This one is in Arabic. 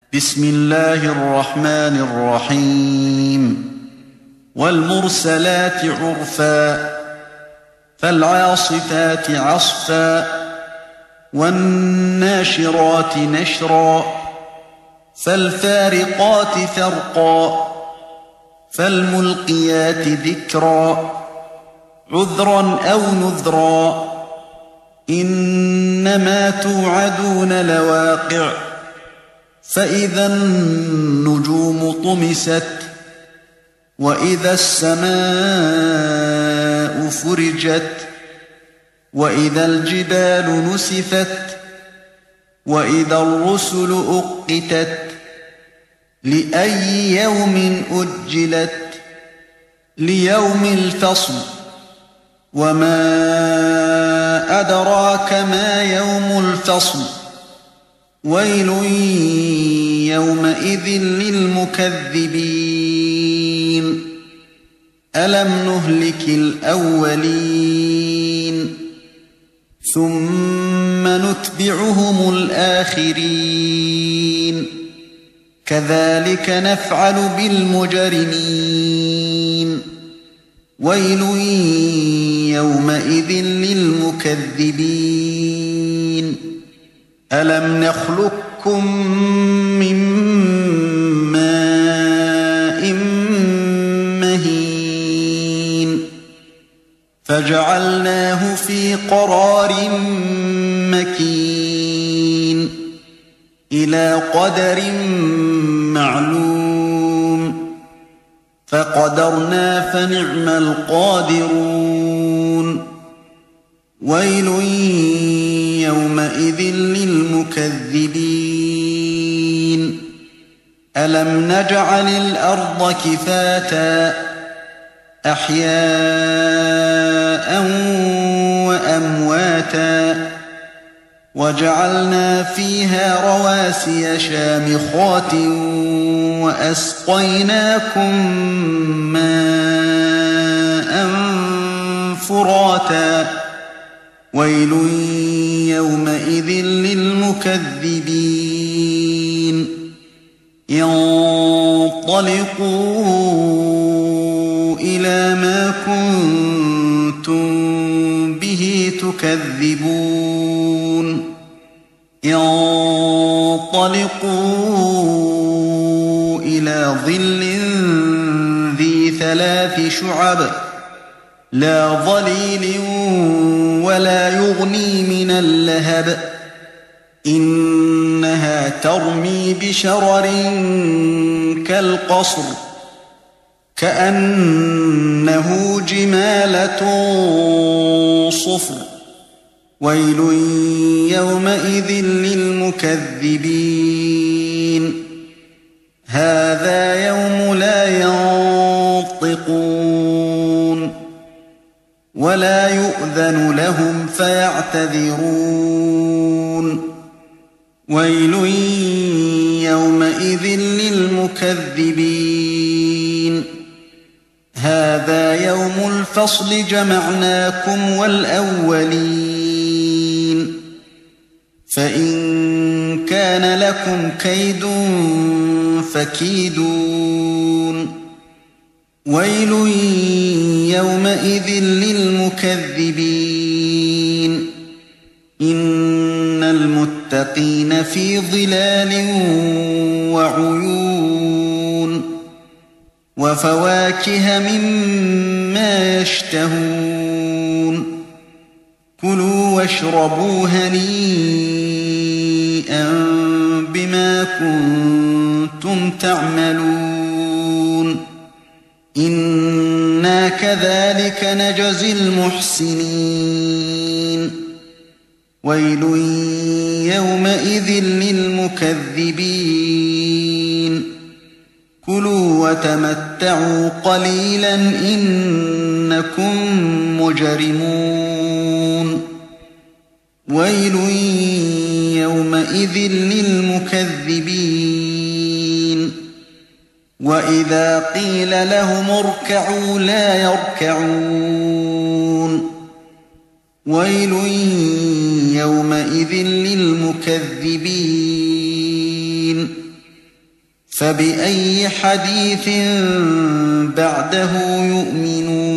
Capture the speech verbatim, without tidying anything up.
بسم الله الرحمن الرحيم والمرسلات عرفا فالعاصفات عصفا والناشرات نشرا فالفارقات فرقا فالملقيات ذكرا عذرا أو نذرا إنما توعدون لواقع فإذا النجوم طمست وإذا السماء فرجت وإذا الجبال نسفت وإذا الرسل أقتت لأي يوم أجلت ليوم الفصل وما أدراك ما يوم الفصل ويل يومئذ للمكذبين ألم نهلك الأولين ثم نتبعهم الآخرين كذلك نفعل بالمجرمين ويل يومئذ للمكذبين ألم نخلقكم من ماء مهين فجعلناه في قرار مكين إلى قدر معلوم فقدرنا فنعم القادرون ويل يومئذ للمكذبين ألم نجعل الأرض كفاتا أحياء وأمواتا وجعلنا فيها رواسي شامخات وأسقيناكم ماء فراتا ويل يومئذ للمكذبين انطلقوا إلى ما كنتم به تكذبون انطلقوا إلى ظل ذي ثلاث شعب لا ظليل ولا يغني من اللهب إنها ترمي بشرر كالقصر كأنه جمالة صفر ويل يومئذ للمكذبين هذا يوم لا ينطقون ولا يؤذن لهم فيعتذرون ويل يومئذ للمكذبين هذا يوم الفصل جمعناكم والأولين فإن كان لكم كيد فكيدون ويل يومئذ للمكذبين إن المتقين في ظلال وعيون وفواكه مما يشتهون كلوا واشربوا هنيئا بما كنتم تعملون إنا كذلك نجزي المحسنين ويل يومئذ للمكذبين كلوا وتمتعوا قليلا إنكم مجرمون ويل يومئذ للمكذبين وإذا قيل لهم اركعوا لا يركعون ويل يومئذ للمكذبين فبأي حديث بعده يؤمنون